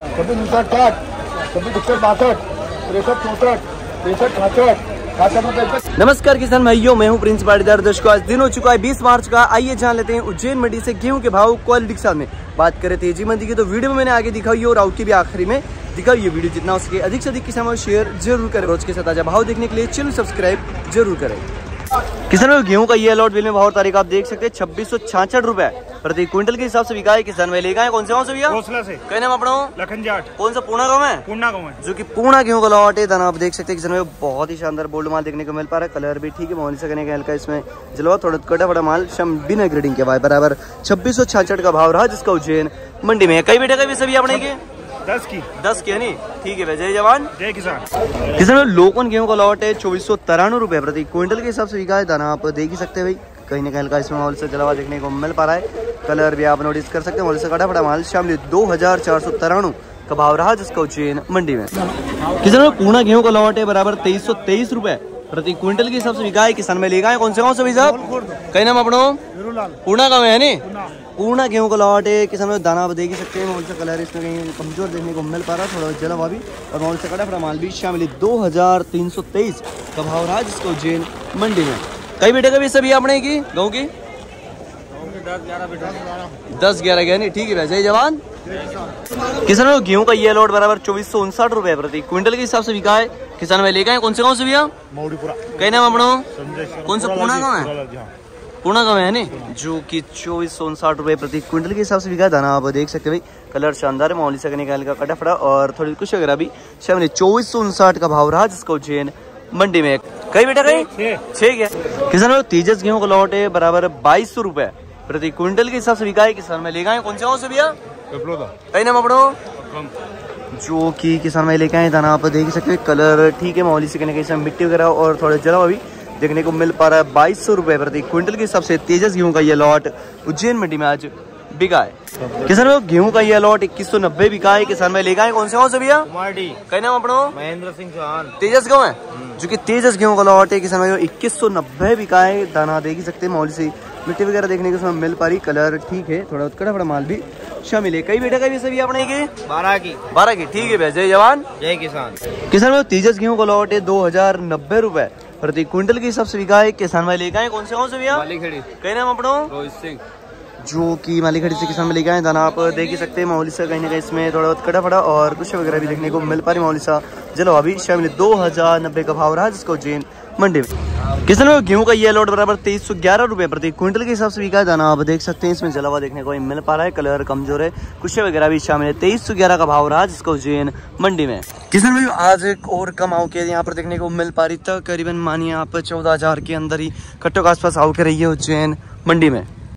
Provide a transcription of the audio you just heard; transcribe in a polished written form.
कभी 59, कभी 62, 63, 64, 65। नमस्कार किसान भाइयों, मैं हूं प्रिंस पाटीदार। दर्शकों, आज दिन हो चुका है 20 मार्च का। आइए जान लेते हैं उज्जैन मंडी से गेहूं के भाव क्वालिटी के साथ में बात करें तेजी मंदी की। तो वीडियो में मैंने आगे दिखाई और आउट की भी आखिरी में दिखाई। ये वीडियो जितना हो सके अधिक से अधिक किसान शेयर जरूर करें। रोज के साथ ताजा भाव देखने के लिए चैनल सब्सक्राइब जरूर करें। किसान भाई, गेहूं का ये अलॉट बिल में भाव तारीख आप देख सकते हैं 2666 रुपए प्रति क्विंटल के हिसाब से बिका है। किसान भाई लेगा है कौन से गाँव से भैया? से। कई नाम अपना लखन जाट। कौन सा पूर्णा गाँव है? पूर्णा गाँव है, जो कि पूर्णा गेहूं का लॉट है। दाना आप देख सकते हैं किसान भाई, बहुत ही शानदार बोल्ड माल देखने को मिल पा रहा है। कलर भी ठीक है, मोहनी से करने का हल्का इसमें जलवा, थोड़ा कटा बड़ा माल बिना ग्रेडिंग के भाई बराबर 2666 का भाव रहा, जिसका उज्जैन मंडी में है। कई बेटे का भी सभी अपने के 10 की है नी। ठीक है भाई, जय जवान जय किसान। किसान भाई, लोकन गेहूं का लॉट है 2493 रुपए प्रति क्विंटल के हिसाब से बिका है। दाना आप देख ही सकते हैं भाई, कहीं ना कहीं हल्का इसमें माल से जलवा देखने को मिल पा रहा है। कलर भी आप नोटिस कर सकते हैं। माल से कटा फटा माल शामिल 2493 का भाव रहा, जिसका उज्जैन मंडी में। किसान भाई, पूर्णा गेहूं का लॉट है बराबर 2323 रुपए प्रति क्विंटल के हिसाब से बिका है। किसान में लेगा है कौन से गाँव से भाई साहब? कहीं नाम अपना पूर्णा गाँव है नी। पूर्णा गेहूं का लॉट है। किसान में दाना आप देख ही सकते हैं। माल से कलर इसमें कहीं कमजोर देखने को मिल पा रहा है, थोड़ा जला हुआ भी, और माल से कटा फटा माल भी शामिल 2323 का भाव रहा, जिसको उज्जैन मंडी में। कई बेटे का भी सभी आपने की गाँव की 10-11 गया नहीं। ठीक है भाई, जय जवान। किसान भाई, गेहूं का ये लॉट बराबर 2459 रुपए प्रति क्विंटल के हिसाब से बिका है। किसान भाई लेगा है कौन से गाँव से भैया? कई नाम अपना कौन सा पूर्णा गाँव है? पूर्णा गाँव है नी, जो कि 2459 रुपए प्रति क्विंटल के हिसाब से बिका। दाना आप देख सकते हैं भाई, कलर शानदार है, मौली से निकाल का कटा फटा और थोड़ी कुछ वगैरह भी शामिल 2459 का भाव रहा, जिसका उज्जैन मंडी में। कई बेटा कई 6 गया। किसान भाई, तेजस गेहूं का लॉट है बराबर 2200 रुपए प्रति क्विंटल के हिसाब से बिका है। किसान में लेगा है कौन से गाँव से भैया? कई नाम अपना जो कि किसान भाई लेके आए। दाना आप देख सकते हैं, कलर ठीक है, मौली से कहीं मिट्टी वगैरह और थोड़ा जला हुआ भी देखने को मिल पा रहा है। 2200 रुपए प्रति क्विंटल के हिसाब से तेजस गेहूं का ये लॉट उज्जैन मंडी में आज बिका है। किसान भाई, गेहूं का ये लॉट 2190 बिका है। किसान भाई लेगा है कौन से गाँव से भैया? कई नाम अपना महेंद्र सिंह चौहान। तेजस गाँव है, जो कि तेजस गेहूं का लॉट है। किसान भाई 2190 बिका है। दाना देख ही सकते हैं, मौली से मिट्टी वगैरह देखने को मिल पा रही। कलर ठीक है, थोड़ा उत्कड़ा बड़ा माल भी शामिल है। कई बेटा का भी सभी अपने के 12 की। ठीक है भाई, जय जवान जय किसान। किसान भाई, तेजस गेहूं का लॉट है 2090 रुपए प्रति क्विंटल के हिसाब से बिका है। किसान भाई लेकर आए कौन से गाँव से भैया? कई नाम अपना रोहित सिंह, जो की मालीखड़ी से किसान में लेकर आए। दाना आप देख ही सकते हैं, मौली सा कहीं ना कहीं इसमें थोड़ा बहुत कटा फटा और कुछ वगैरह भी देखने को मिल पा रही। मौली सा जलो अभी शामिल 2090 का भाव रहा, जिसको उज्जैन मंडी में। किसान भाई, गेहूं का ये लॉट बराबर 2311 रुपए प्रति क्विंटल के हिसाब से बिका है। दाना आप देख सकते हैं, इसमें जलावा देखने को मिल पा रहा है। कलर कमजोर है, कुछ वगैरह भी शामिल है। 2311 का भाव रहा, जिसका उज्जैन मंडी में। किसान भाई, आज एक और कम आओ के यहाँ पर देखने को मिल पा रही था। करीबन मानिए आप 14,000 के अंदर ही कट्टों के आसपास आओ के रही है उज्जैन मंडी में।